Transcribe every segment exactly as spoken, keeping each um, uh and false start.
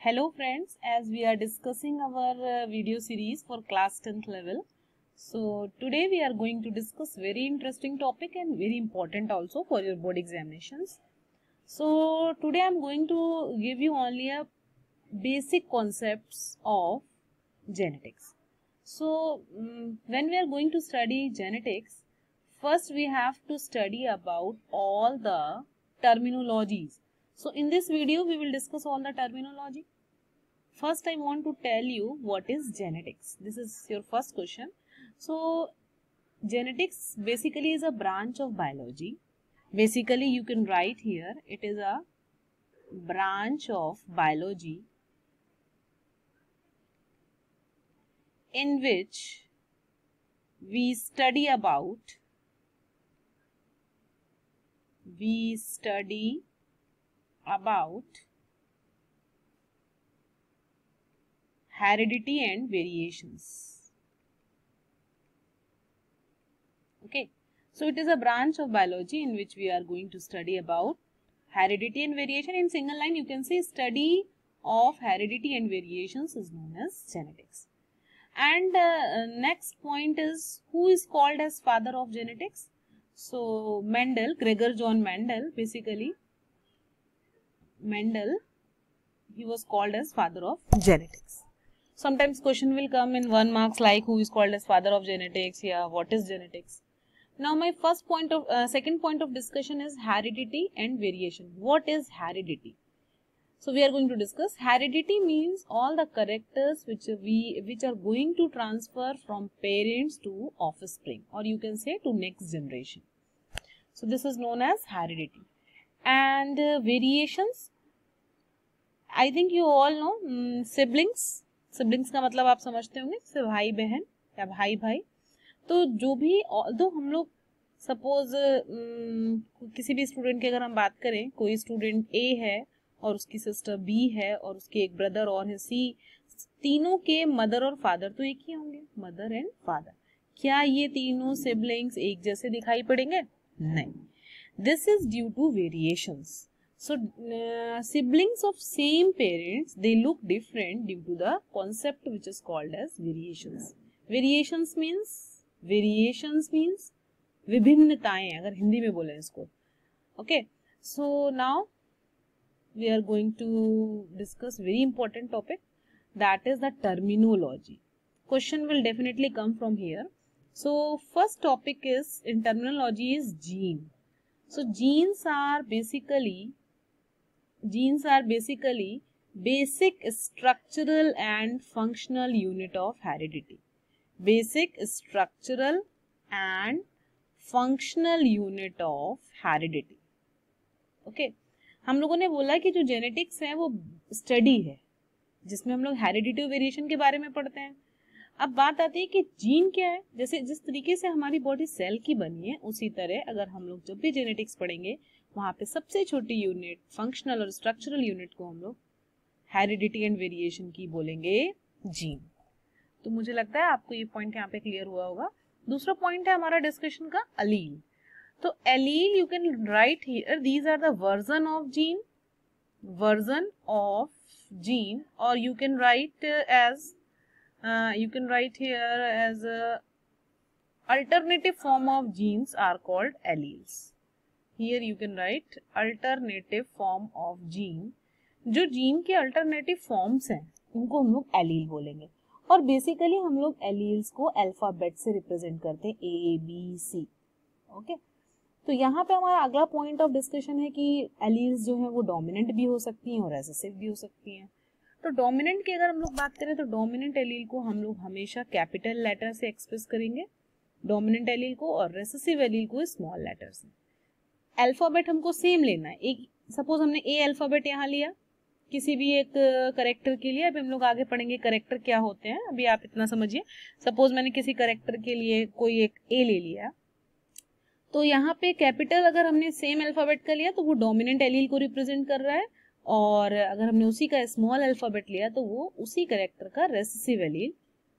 Hello friends, as we are discussing our uh, video series for class tenth level. So today we are going to discuss very interesting topic and very important also for your board examinations. So today I am going to give you only a basic concepts of genetics. So um, when we are going to study genetics, first we have to study about all the terminologies. So in this video we will discuss all the terminology. First I want to tell you what is genetics. This is your first question. So genetics basically is a branch of biology. Basically you can write here, it is a branch of biology in which we study about we study about heredity and variations. Okay, so it is a branch of biology in which we are going to study about heredity and variation. In single line you can say study of heredity and variations is known as genetics. And uh, next point is, who is called as father of genetics? So Mendel, Gregor John Mendel, basically Mendel, he was called as father of genetics. Sometimes question will come in one marks like who is called as father of genetics, yeah, what is genetics. Now my first point of, uh, second point of discussion is heredity and variation. What is heredity? So we are going to discuss heredity means all the characters which we which are going to transfer from parents to offspring, or you can say to next generation. So this is known as heredity. And uh, variations, I think you all know um, siblings. Siblings का मतलब आप समझते होंगे, जैसे भाई बहन या भाई भाई. तो जो भी दो हम लोग सपोज किसी भी स्टूडेंट की अगर हम बात करें, कोई स्टूडेंट ए है और उसकी सिस्टर बी है और उसके एक ब्रदर और है सी, तीनों के मदर और फादर तो एक ही होंगे, मदर एंड फादर. क्या ये तीनों सिबलिंग्स एक जैसे दिखाई पड़ेंगे? नहीं. This is due to variations. So uh, siblings of same parents, they look different due to the concept which is called as variations. Variations means variations means विभिन्नताएं, अगर हिंदी में बोले इसको. Okay, so now we are going to discuss very important topic, that is the terminology. Question will definitely come from here. So first topic is in terminology is gene. So genes are basically Genes are basically basic structural and functional unit of heredity. Basic structural and functional unit of heredity. Okay. हम लोगों ने बोला कि जो genetics है वो study है जिसमें हम लोग हेरिडिटी वेरिएशन के बारे में पढ़ते हैं. अब बात आती है कि जीन क्या है. जैसे जिस तरीके से हमारी बॉडी सेल की बनी है, उसी तरह अगर हम लोग जब भी जेनेटिक्स पढ़ेंगे वहां पे सबसे छोटी यूनिट फंक्शनल और स्ट्रक्चरल यूनिट को हम लोग हेरिडिटी एंड वेरिएशन की बोलेंगे जीन. तो मुझे लगता है आपको ये पॉइंट यहाँ पे क्लियर हुआ होगा. दूसरा पॉइंट है हमारा डिस्कशन का अलील. तो allele you can write here, these are the version of gene, version of gene, और you can write as you can write here as alternative form of genes are called alleles. Here you can write alternative form of gene. जो जीन के अल्टरनेटिव फॉर्म्स हैं उनको हम लोग एलील बोलेंगे. और बेसिकली हम लोग एलील्स को अल्फाबेट से रिप्रेजेंट करते हैं, ए बी सी. ओके, तो यहाँ पे हमारा अगला पॉइंट ऑफ डिस्कशन है कि एलील्स जो है वो डोमिनेंट भी हो सकती हैं और रेसेसिव भी हो सकती हैं. तो डोमिनेंट की अगर हम लोग बात करें तो डोमिनेंट एलील को हम लोग हमेशा कैपिटल लेटर से एक्सप्रेस करेंगे, डोमिनेंट एलील को, और रेसेसिव एलील को स्मॉल लेटर से. अल्फाबेट हमको सेम लेना है. एक सपोज हमने ए अल्फाबेट यहाँ लिया किसी भी एक करेक्टर के लिए. अभी हम लोग आगे पढ़ेंगे करेक्टर क्या होते हैं, अभी आप इतना समझिए. सपोज मैंने किसी करेक्टर के लिए कोई एक ए ले लिया, तो यहाँ पे कैपिटल अगर हमने सेम अल्फाबेट का लिया तो वो डोमिनेंट एलील को रिप्रेजेंट कर रहा है, और अगर हमने उसी का स्मॉल अल्फाबेट लिया तो वो उसी करेक्टर का रेसेसिव एलील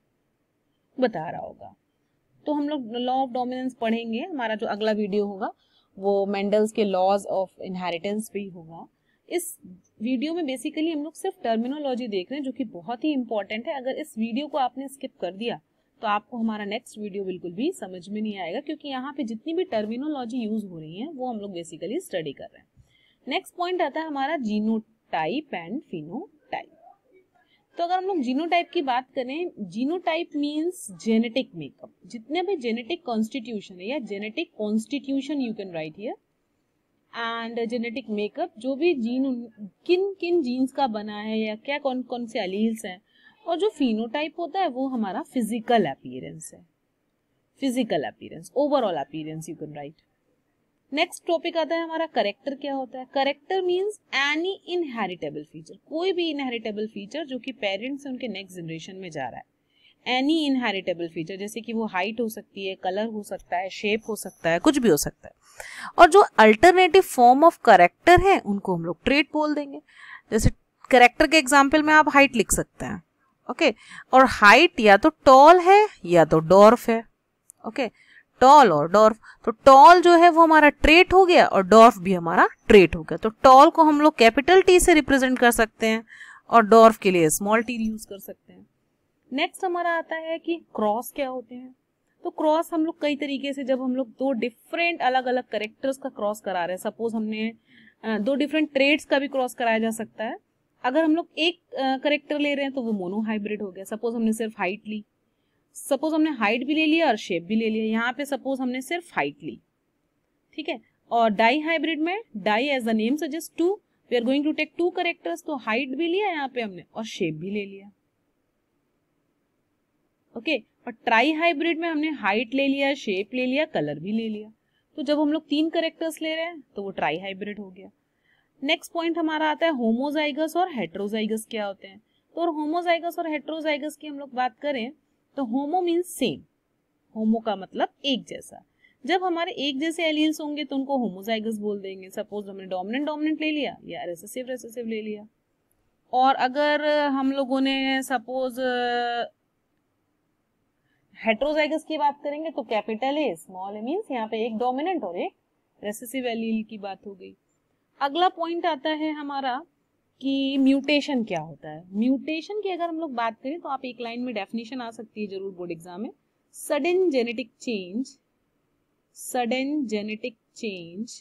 बता रहा होगा. तो हम लोग लॉ ऑफ डोमिनेंस पढ़ेंगे. हमारा जो अगला वीडियो होगा वो मेंडल्स के लॉज ऑफ इनहेरिटेंस भी होगा. इस वीडियो में बेसिकली हम लोग सिर्फ टर्मिनोलॉजी देख रहे हैं, जो कि बहुत ही इंपॉर्टेंट है। अगर इस वीडियो को आपने स्किप कर दिया तो आपको हमारा नेक्स्ट वीडियो बिल्कुल भी समझ में नहीं आएगा, क्योंकि यहाँ पे जितनी भी टर्मिनोलॉजी यूज हो रही है वो हम लोग बेसिकली स्टडी कर रहे हैं। नेक्स्ट पॉइंट आता है हमारा जीनोटाइप एंड फिनोटाइप। तो अगर हम लोग जीनोटाइप की बात करें, जीनोटाइप मींस जेनेटिक मेकअप। जितने भी जेनेटिक कॉन्स्टिट्यूशन है या genetic constitution you can write here, and genetic makeup, जो भी जीन किन किन जीन्स का बना है या क्या कौन कौन से एलील्स हैं। और जो फिनोटाइप होता है वो हमारा फिजिकल अपीयरेंस है, physical appearance, overall appearance you can write. Next topic आता है हमारा करेक्टर। क्या होता है? Character means any inheritable feature, कोई भी इनहेरिटेबल फीचर जो कि पेरेंट्स से उनके नेक्स्ट जनरेशन में जा रहा है। एनी इनहेरिटेबल फीचर, जैसे कि वो हाइट हो सकती है, कलर हो सकता है, शेप हो सकता है, कुछ भी हो सकता है। और जो अल्टरनेटिव फॉर्म ऑफ करेक्टर है उनको हम लोग ट्रेट बोल देंगे। जैसे करेक्टर के एग्जाम्पल में आप हाइट लिख सकते हैं, ओके okay? और हाइट या तो टॉल है या तो डॉर्फ है, ओके okay? टॉल और डॉर्फ। तो टॉल जो है वो हमारा ट्रेट हो गया और डॉर्फ भी हमारा ट्रेट हो गया। तो टॉल को हम लोग कैपिटल टी से रिप्रेजेंट कर सकते हैं और डॉर्फ के लिए स्मॉल टी यूज कर सकते हैं। नेक्स्ट हमारा आता है कि क्रॉस क्या होते हैं। तो क्रॉस हम लोग कई तरीके से, जब हम लोग दो डिफरेंट अलग अलग करेक्टर्स का क्रॉस करा रहे हैं, सपोज हमने दो डिफरेंट ट्रेड्स का भी क्रॉस कराया जा सकता है। अगर हम लोग एक करेक्टर ले रहे हैं तो वो मोनो हाइब्रिड हो गया। सपोज हमने सिर्फ हाइट ली, सपोज हमने हाइट भी ले लिया और शेप भी ले लिया। यहाँ पे सपोज हमने सिर्फ हाइट ली, ठीक है। और डाई हाइब्रिड में, di as the name suggest two, we are going to take two characters. तो हाइट भी लिया यहाँ पे हमने और शेप भी ले लिया, ओके okay? और ट्राई हाइब्रिड में हमने हाइट ले लिया, शेप ले लिया, कलर भी ले लिया। तो जब हम लोग तीन करेक्टर्स ले रहे हैं तो वो ट्राई हाइब्रिड हो गया। नेक्स्ट पॉइंट हमारा आता है होमोजाइगस और हेट्रोजाइगस क्या होते हैं। तो और होमोजाइगस और हेट्रोजाइगस की हम लोग बात करें तो होमो मीन्स सेम, होमो का मतलब एक जैसा। जब हमारे एक जैसे एलील्स होंगे तो उनको होमोजाइगस बोल देंगे। सपोज हमने डोमिनेंट डोमिनेंट ले लिया या रिसेसिव रिसेसिव ले लिया। और अगर हम लोगों ने सपोज हेट्रोजाइगस की बात करेंगे तो capital A small A means यहाँ पे एक डोमिनेंट और एक रिसेसिव एलील की बात हो गई। अगला पॉइंट आता है हमारा कि म्यूटेशन क्या होता है। म्यूटेशन की अगर हम लोग बात करें तो आप एक लाइन में डेफिनेशन आ सकती है जरूर बोर्ड एग्जाम में। Sudden genetic change, sudden genetic change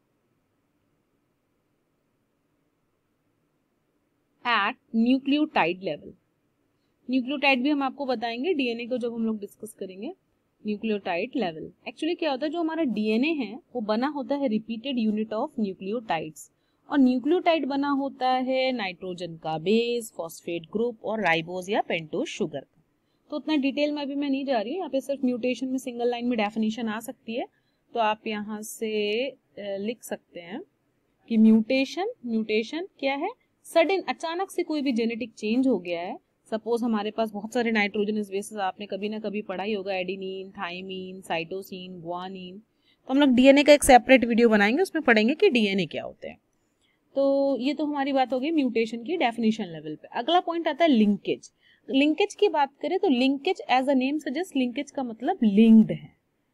at nucleotide level. Nucleotide भी हम आपको बताएंगे डीएनए को जब हम लोग डिस्कस करेंगे। न्यूक्लियोटाइड लेवल एक्चुअली क्या होता है, जो हमारा डीएनए है वो बना होता है रिपीटेड यूनिट ऑफ न्यूक्लियोटाइड्स। और न्यूक्लियोटाइड बना होता है नाइट्रोजन का बेस, फॉस्फेट ग्रुप और राइबोज या पेंटोज शुगर का। तो उतना डिटेल में अभी मैं नहीं जा रही हूँ। यहाँ पे सिर्फ म्यूटेशन में सिंगल लाइन में डेफिनेशन आ सकती है, तो आप यहाँ से लिख सकते हैं कि म्यूटेशन, म्यूटेशन क्या है? सडन, अचानक से कोई भी जेनेटिक चेंज हो गया है। सपोज हमारे पास बहुत सारे नाइट्रोजनस बेसेस आपने कभी ना कभी पढ़ा ही होगा, एडेनिन, थाइमीन, साइटोसिन, गुआनिन। तो हम लोग डीएनए का एक सेपरेट वीडियो बनाएंगे, उसमें पढ़ेंगे कि डीएनए क्या होते हैं। तो ये तो हमारी बात हो गई म्यूटेशन की डेफिनेशन लेवल पे। अगला पॉइंट आता है लिंकेज। लिंकेज की बात करें तो linkage as a name suggest, linkage का मतलब लिंक्ड है।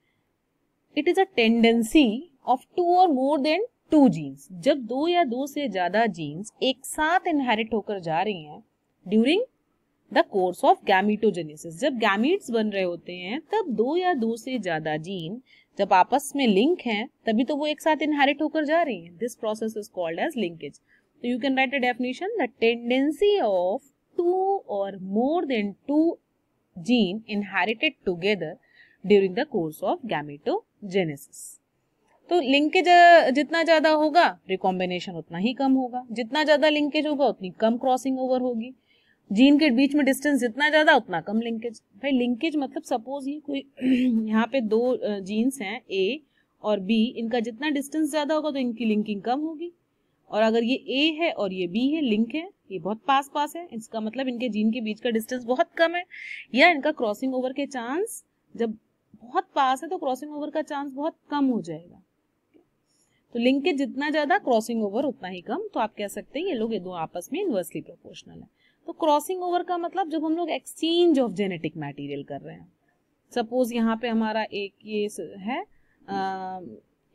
It is a tendency of two or more than to jeans. जब दो या दो से ज्यादा जीन्स एक साथ इनहेरिट होकर जा रही हैं during the course of gametogenesis. जब गैमीट्स बन रहे होते हैं तब दो या दो से ज्यादा जीन जब आपस में लिंक हैं तभी तो वो एक साथ इनहेरिट होकर जा रही हैं। This process is called as linkage. तो you can write a definition, the tendency of two or more than two gene inherited together during the course of gametogenesis. तो लिंकेज जितना ज्यादा होगा रिकॉम्बिनेशन उतना ही कम होगा, जितना ज्यादा लिंकेज होगा उतनी कम क्रॉसिंग ओवर होगी। जीन के बीच में डिस्टेंस जितना ज्यादा उतना कम लिंकेज। भाई लिंकेज मतलब सपोज ये कोई यहाँ पे दो जीन्स हैं ए और बी, इनका जितना डिस्टेंस ज्यादा होगा तो इनकी लिंकिंग कम होगी। और अगर ये ए है और ये बी है, लिंक है, ये बहुत पास पास है, इसका मतलब इनके जीन के बीच का डिस्टेंस बहुत कम है, या इनका क्रॉसिंग ओवर के चांस जब बहुत पास है तो क्रॉसिंग ओवर का चांस बहुत कम हो जाएगा। तो लिंकेज जितना ज्यादा, क्रॉसिंग ओवर उतना ही कम। तो आप कह सकते हैं ये लोग ये दो आपस में इनवर्सली प्रोपोर्शनल है। तो क्रॉसिंग ओवर का मतलब जब हम लोग एक्सचेंज ऑफ जेनेटिक मटेरियल कर रहे हैं। सपोज यहाँ पे हमारा एक ये है आ,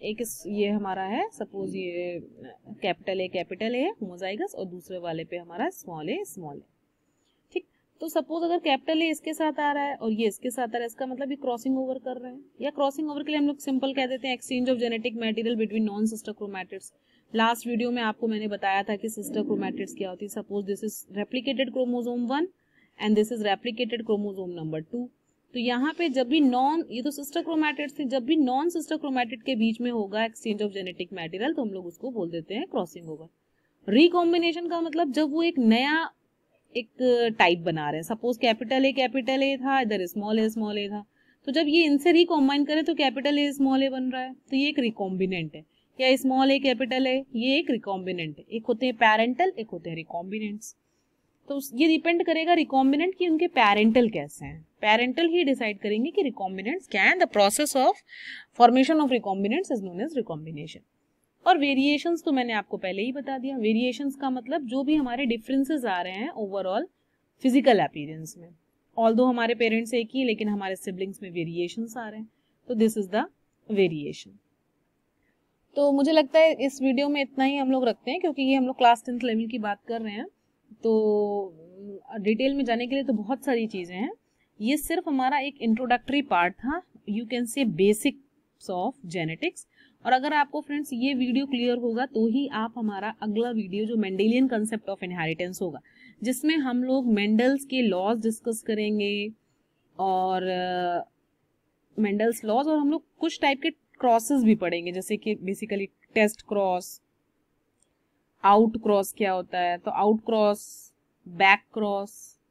एक इस ये हमारा है, सपोज ये कैपिटल ए कैपिटल ए है होमोजाइगस और दूसरे वाले पे हमारा स्मॉल ए स्मॉल ए। ठीक, तो सपोज अगर कैपिटल ए इसके साथ आ रहा है और ये इसके साथ आ रहा है, इसका मतलब ये क्रॉसिंग ओवर कर रहे हैं, या क्रॉसिंग ओवर के लिए हम लोग सिंपल कह देते हैं exchange of genetic material between non sister chromatids. Last video में आपको मैंने बताया था कि सिस्टर क्रोमैटिड्स क्या होती है। Suppose this is replicated chromosome one and this is replicated chromosome number two. तो यहाँ पे जब भी नॉन, ये तो सिस्टर क्रोमैटिड्स थे, जब भी नॉन सिस्टर क्रोमैटिड के बीच में होगा एक्सचेंज ऑफ जेनेटिक मटेरियल तो हम लोग उसको बोल देते हैं क्रॉसिंग ओवर। रिकॉम्बिनेशन का मतलब जब वो एक नया एक टाइप बना रहे हैं, suppose capital A capital A था, इधर स्मॉल ए स्मॉल ए था, तो जब ये इनसे रिकॉम्बाइन करे तो कैपिटल ए स्मॉल ए बन रहा है, तो ये एक रिकॉम्बिनेंट है। या स्मॉल ए कैपिटल ए, ये एक रिकॉम्बिनेंट है। एक होते हैं पैरेंटल, एक होते हैं रिकॉम्बिनेंट्स। तो ये डिपेंड करेगा रिकॉम्बिनेंट कि उनके पैरेंटल कैसे हैं। पैरेंटल ही डिसाइड करेंगे कि रिकॉम्बिनेंट्स क्या है। The process of formation of recombinants is known as recombination. और वेरिएशंस तो मैंने आपको पहले ही बता दिया। वेरिएशंस का मतलब जो भी हमारे डिफरेंसेस आ रहे हैं ओवरऑल फिजिकल अपीयरेंस में, ऑल्दो हमारे पेरेंट्स एक ही लेकिन हमारे सिबलिंग्स में वेरिएशंस आ रहे हैं, तो दिस इज द वेरिएशन। तो मुझे लगता है इस वीडियो में इतना ही हम लोग रखते हैं, क्योंकि ये हम लोग क्लास टेंथ लेवल की बात कर रहे हैं, तो डिटेल में जाने के लिए तो बहुत सारी चीज़ें हैं। ये सिर्फ हमारा एक इंट्रोडक्टरी पार्ट था, you can say basics of genetics. और अगर आपको फ्रेंड्स ये वीडियो क्लियर होगा तो ही आप हमारा अगला वीडियो जो मेंडेलियन कंसेप्ट ऑफ इनहेरिटेंस होगा, जिसमें हम लोग मेंडल्स के लॉज डिस्कस करेंगे और मेंडल्स uh, लॉज, और हम लोग कुछ टाइप के क्रॉसेस भी पढ़ेंगे, जैसे कि basically test cross, out cross क्या होता है, तो out cross, back cross,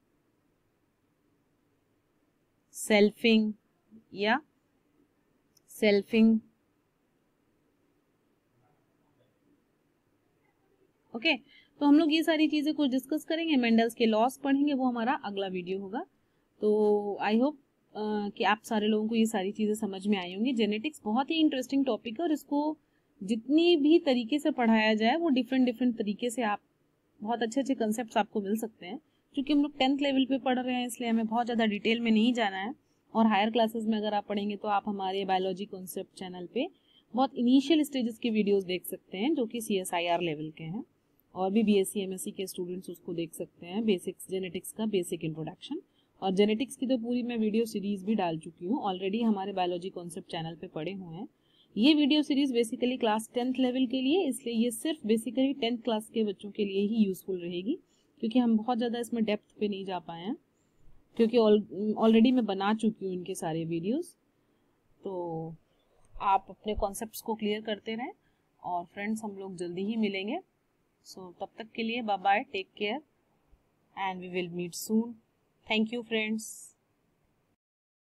selfing या सेल्फिंग। ओके, तो हम लोग ये सारी चीजें कुछ डिस्कस करेंगे, मेंडल्स के लॉस पढ़ेंगे, वो हमारा अगला वीडियो होगा। तो आई होप कि आप सारे लोगों को ये सारी चीजें समझ में आई होंगी। जेनेटिक्स बहुत ही इंटरेस्टिंग टॉपिक है और इसको जितनी भी तरीके से पढ़ाया जाए वो डिफरेंट डिफरेंट तरीके से आप बहुत अच्छे अच्छे कंसेप्ट्स आपको मिल सकते हैं। क्योंकि हम लोग टेंथ लेवल पे पढ़ रहे हैं इसलिए हमें बहुत ज़्यादा डिटेल में नहीं जाना है। और हायर क्लासेस में अगर आप पढ़ेंगे तो आप हमारे बायोलॉजी कॉन्सेप्ट चैनल पे बहुत इनिशियल स्टेजेस की वीडियोस देख सकते हैं जो कि C S I R level के हैं, और भी B S C M S C के स्टूडेंट्स उसको देख सकते हैं, बेसिक्स जेनेटिक्स का बेसिक इंट्रोडक्शन। और जेनेटिक्स की तो पूरी मैं वीडियो सीरीज भी डाल चुकी हूँ ऑलरेडी, हमारे बायोलॉजी कॉन्सेप्ट चैनल पे पढ़े हुए हैं। ये video series basically class tenth level के लिए, इसलिए ये सिर्फ बेसिकली टेंथ क्लास के बच्चों के लिए ही यूजफुल रहेगी, क्योंकि हम बहुत ज़्यादा इसमें डेप्थ पे नहीं जा पाए हैं, क्योंकि ऑलरेडी मैं बना चुकी हूँ इनके सारे वीडियोस। तो आप अपने कॉन्सेप्ट्स को क्लियर करते रहें, और फ्रेंड्स हम लोग जल्दी ही मिलेंगे। सो so, तब तक के लिए bye bye, take care and we will meet soon. Thank you friends.